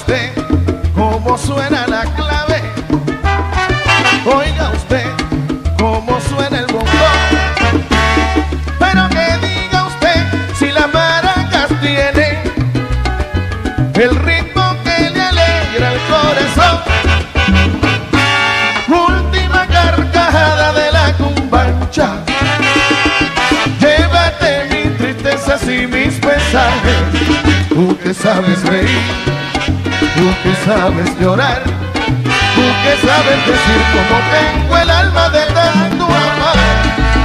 usted cómo suena la clave, oiga usted cómo suena el bombón, pero que diga usted si las maracas tienen el ritmo que le alegra el corazón. Última carcajada de la cumbancha, llévate mis tristezas y mis pesajes. Tú que sabes reír, tú que sabes llorar, tú que sabes decir cómo tengo el alma de tanto amar.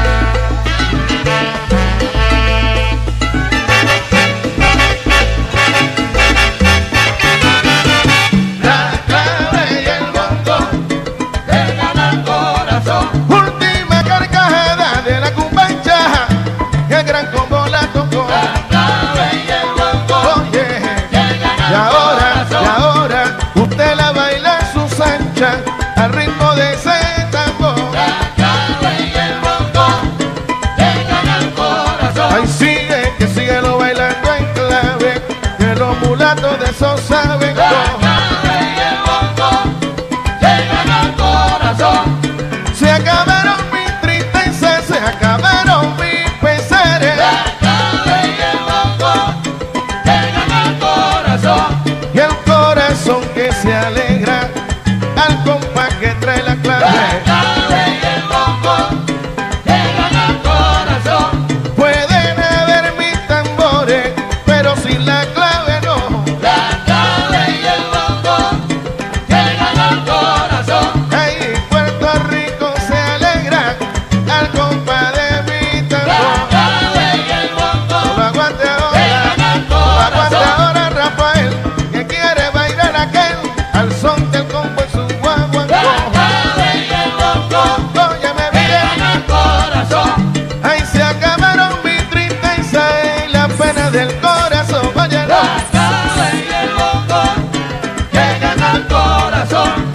Al ritmo de ese tambor, la clave y el bongo llegan al corazón. Ay, sigue, que síguelo bailando en clave, que los mulatos de eso saben. La clave y el bongo llegan al corazón. Se acabaron mis tristezas, se acabaron mis pesares. La clave y el bongo llegan al corazón. Y el corazón que se alegra al compás que trae la clave. La clave y el bongo llegan al corazón. Pueden haber mis tambores, pero sin la clave no. La clave y el bongo llegan al corazón. Ahí Puerto Rico se alegra al compás de mi tambor. La clave y el bongo, lo aguante ahora, llegan al corazón. Lo aguante ahora Rafael, que quiere bailar aquel al son del combo en su guaguancó. La clave y el bongo, óyeme bien, al corazón. Ay, se acabaron mi tristeza y la pena del corazón. Óyelo. La clave y el bongo llegan al corazón.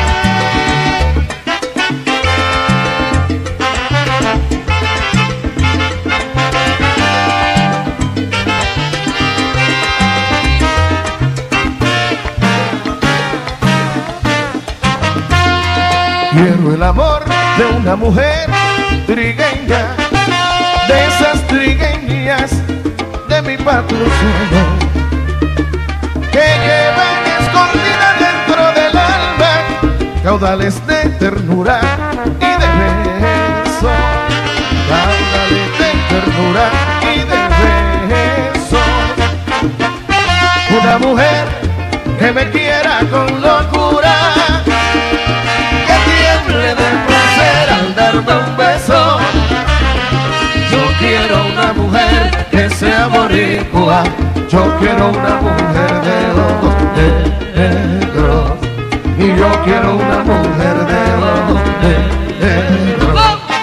Quiero el amor de una mujer trigueña, de esas trigueñas de mi patrio suelo, que llevan escondidas dentro del alma caudales de ternura y de beso, caudales de ternura y de beso. Una mujer que me quiera con locura, de placer al darme un beso. Yo quiero una mujer que sea boricua, yo quiero una mujer de ojos negros, y yo quiero una mujer de ojos negros.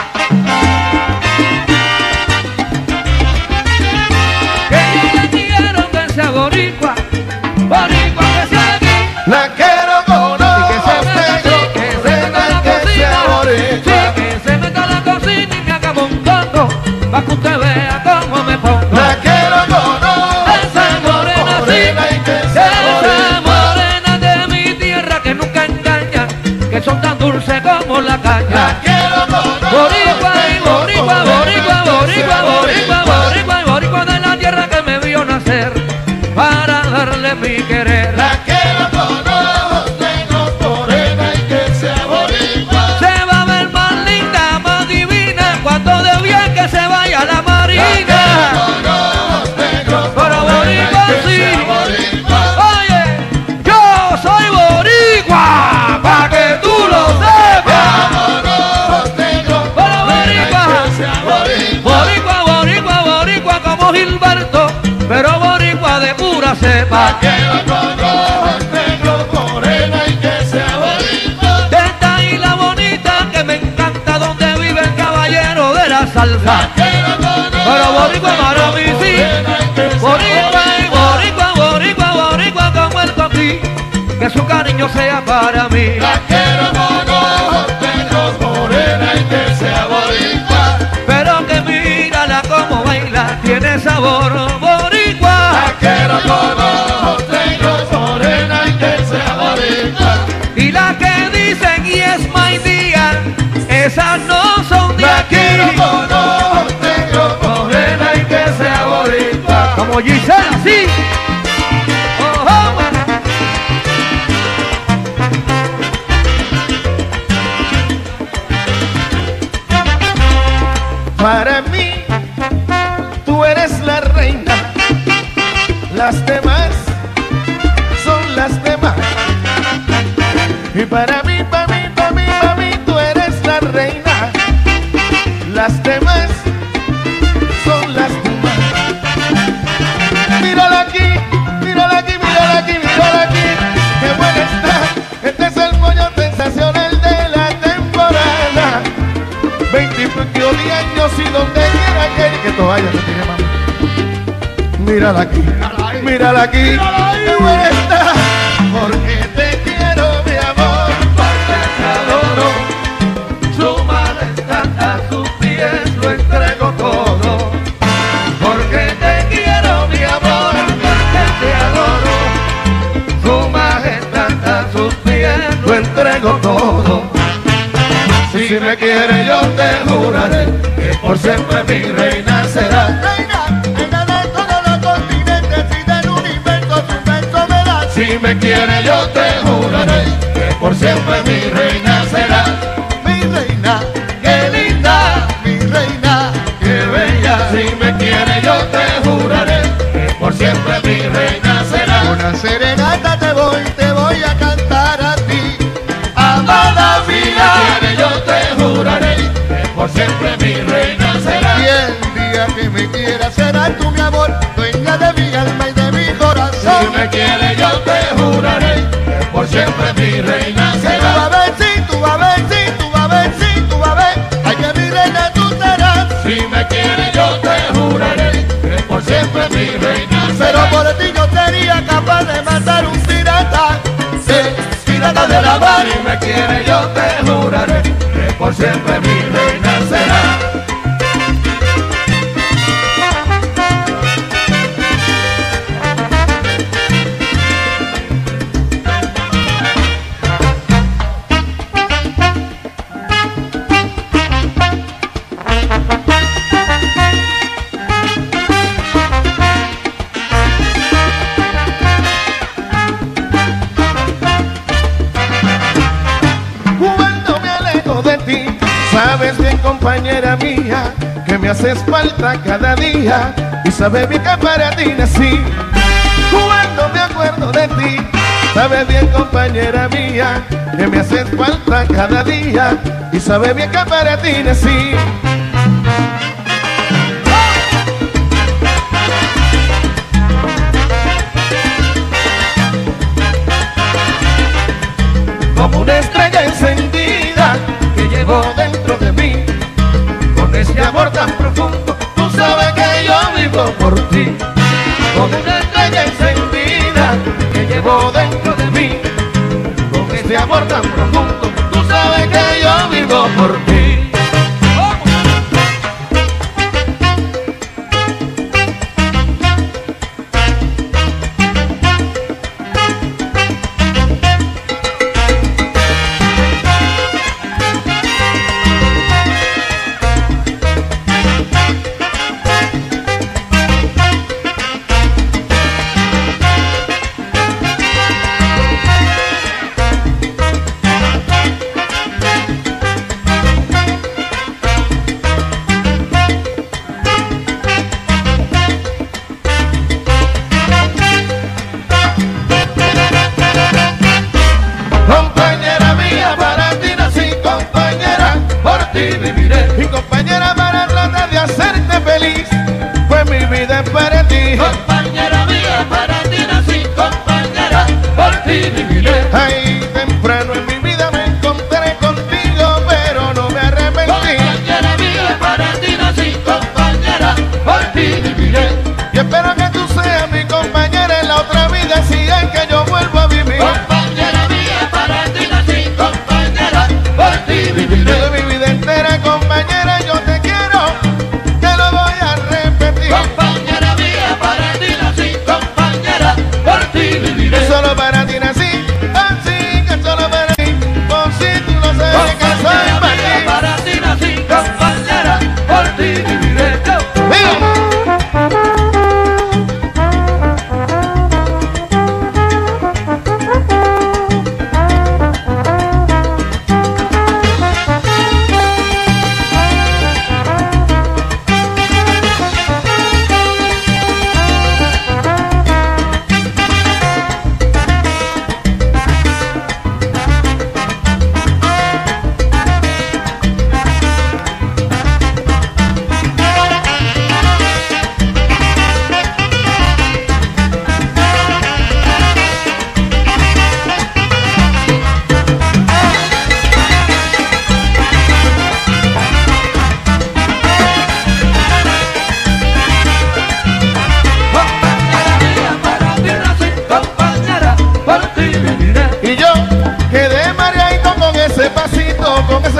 Que yo quiero que sea boricua, boricua que sea de aquí. La quiero con ojos negros, que se meta a la cocina y me haga montando, pa' que usted vea cómo me pongo. la quiero con ojos Esa morena morena y que sí, sea esa boricua. morena de mi tierra que nunca engaña, que son tan dulces como la caña. La quiero con ojos Boricua y boricua, morena boricua, y que boricua, sea boricua, boricua y boricua de la tierra que me vio nacer para darle mi querer. La quiero con ojos negros, morena y que sea boricua. Se va a ver más linda, más divina, cuando de bien que se vaya la marina. Pero boricua sí. Oye, yo soy boricua, pa' que tú lo sepas. Pero boricua, boricua, boricua como Gilberto, pero boricua de pura cepa. Esta isla bonita que me encanta, donde vive el caballero de la salsa. Pero boricua para mí sí, boricua y boricua, boricua, boricua como el coquí, que su cariño sea para mí. Pero que mírala como baila, tiene sabor boricua. La quiero con ojos negros, morena y esas no son de La aquí. quiero con ojos negros, morena y que sea bonita. Como Gisela, sí. Oh, oh. Para mí, tú eres la reina. Las demás son las demás. Y para mí, tú eres la reina. Las demás son las demás. Mírala aquí, mírala aquí, mírala aquí, mírala aquí. Qué buena está. Este es el pollo sensacional de la temporada. 20 y pico de años y donde quiera que toalla no tiene mami. Mírala aquí, mírala aquí. Qué buena está. Porque te quiero, mi amor, porque te adoro. Su majestad a sus pies lo entrego todo. Porque te quiero, mi amor, porque te adoro. Su majestad a sus pies lo entrego todo. Si me quieres yo te juraré que por siempre mi reina será. Reina, reina de todos los continentes y del universo, su beso me da. Si me quieres yo te juraré que por siempre mi reina será. Mi reina, ¡Qué linda! mi reina, Qué bella. Si me quieres yo te juraré que por siempre mi reina será. una serenata te voy a cantar a ti. Amada Si me mía, quieres yo te juraré que por siempre mi reina será. y el día que me quieras serás tú mi amor, dueña de mi alma y de mi Si corazón. me quieres yo te juraré que por siempre mi reina Tú vas será. a ver, sí, tú vas a ver, sí, tú vas a ver, sí, tú vas a ver, ay que mi reina tú serás. Si me quieres yo te juraré que por siempre mi reina Pero será. por ti yo sería capaz de matar un pirata, sí, pirata de la mar. Si me quieres yo te juraré que por siempre mi reina será. Cuando me alejo de ti, sabes bien compañera mía, que me haces falta cada día y sabes bien que para ti nací. Cuando me acuerdo de ti, sabes bien compañera mía, que me haces falta cada día y sabes bien que para ti nací. Como una estrella encendida que llevo dentro de mí, con ese amor tan profundo, tú sabes que yo vivo por ti. Como una estrella encendida que llevo dentro de mí, con ese amor tan profundo, tú sabes que yo vivo por ti.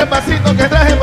ese pasito que traje